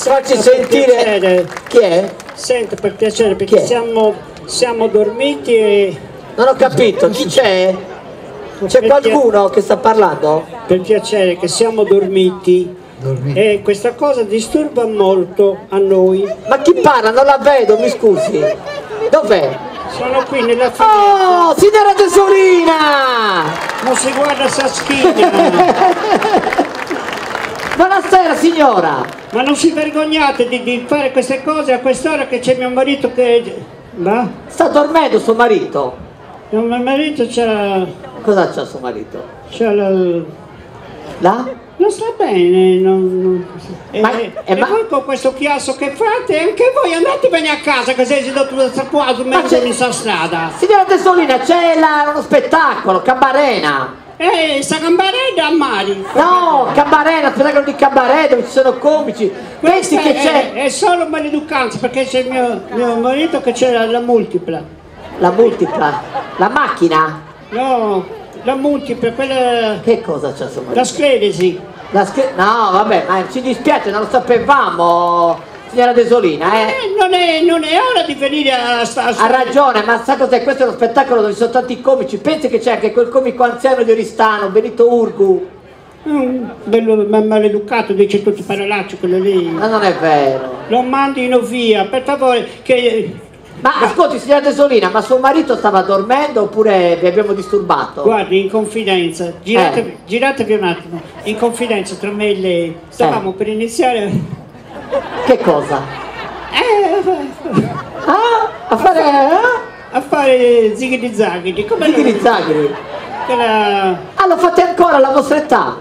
Facci sentire chi è? Senta, per piacere, perché siamo dormiti e... Non ho capito, chi c'è? C'è qualcuno che sta parlando? Per piacere, che siamo dormiti. E questa cosa disturba molto a noi. Ma chi parla? Non la vedo, mi scusi. Dov'è? Sono qui nella finestra. Oh, signora Tesorina! Non si guarda Saschina. Buonasera signora! Ma non si vergognate di fare queste cose a quest'ora che c'è mio marito che... Va? Sta dormendo suo marito? Mio marito c'ha... Cosa c'ha suo marito? C'ha la... Là? Non sta bene, Ma voi con questo chiasso che fate, anche voi andatevene a casa che sei dato da qua su mezzo in sta strada. Signora Tesolina, c'è uno spettacolo, Cabarena. Sta Cabarena a Mari. No, Cabarena, spettacolo di cabaret dove ci sono comici. Pensi che c'è... È solo maleducanza perché c'è mio marito che c'è la multipla. La multipla? La macchina? No. La multipla, quella... Che cosa c'ha suo marito? La scleresi. No, vabbè, ma ci dispiace, non lo sapevamo, signora Tesolina, Non è ora di venire a stare... Ha ragione, ma sa cos'è? Questo è uno spettacolo dove ci sono tanti comici. Pensi che c'è anche quel comico anziano di Oristano, Benito Urgu. Bello maleducato, dice tutti i parolacci quello lì. Ma non è vero. Lo mandino via, per favore, che... Ma ascolti signora Tesolina, ma suo marito stava dormendo oppure vi abbiamo disturbato? Guardi, in confidenza, giratevi un attimo, in confidenza tra me e lei, stavamo per iniziare... Che cosa? A fare... A fare zighidi zaghidi, come... Zighidi zaghidi? Ah, lo fate ancora alla vostra età?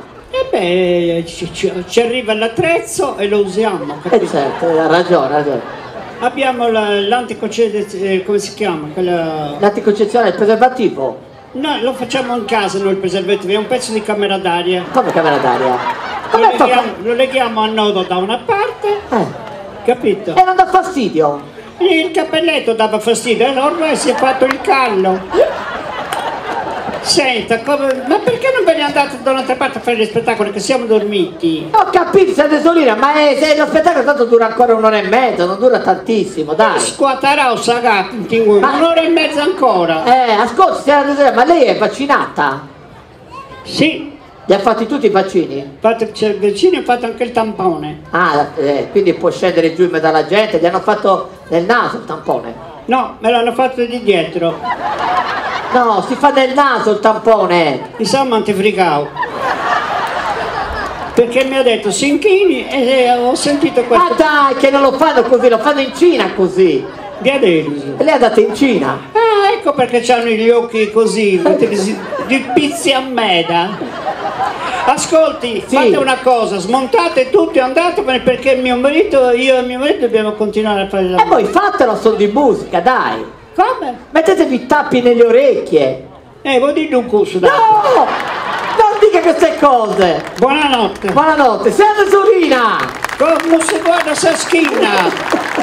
Ci arriva l'attrezzo e lo usiamo, capito? Certo, ha ragione. Abbiamo l'anticoncezione, come si chiama? L'anticoncezione, il preservativo? No, lo facciamo in casa noi il preservativo, è un pezzo di camera d'aria. Come camera d'aria? Lo leghiamo a nodo da una parte, capito? E non dà fastidio? Il cappelletto dava fastidio, ormai si è fatto il callo. Senta, ma perché non ve ne andate da un'altra parte a fare gli spettacoli che siamo dormiti? Ho capito, signora Tesolina, ma se lo spettacolo tanto dura ancora un'ora e mezza, non dura tantissimo, dai. Squatarò, un'ora e mezza ancora. Ascolti, signora Tesolina, ma lei è vaccinata? Sì. Li ha fatti tutti i vaccini? C'è il vaccino e fatto anche il tampone. Quindi può scendere giù in mezzo alla gente, gli hanno fatto nel naso il tampone? No, me l'hanno fatto di dietro. No, si fa nel naso il tampone. Insomma, antifrigao. Perché mi ha detto si inchini e ho sentito questo. Ma dai, che non lo fanno così, lo fanno in Cina così. Vi ha deluso. E lei è andata in Cina? Ecco perché hanno gli occhi così, di pizzi a meda. Ascolti, fate una cosa, smontate tutto e andatevene perché io e mio marito dobbiamo continuare a fare la... E voi fatelo a suon di musica, dai. Come? Mettetevi i tappi nelle orecchie. Vuoi dire un cusso, dai. No! Non dica queste cose. Buonanotte. Buonanotte, signora Tesolina. Come si guarda Saschina?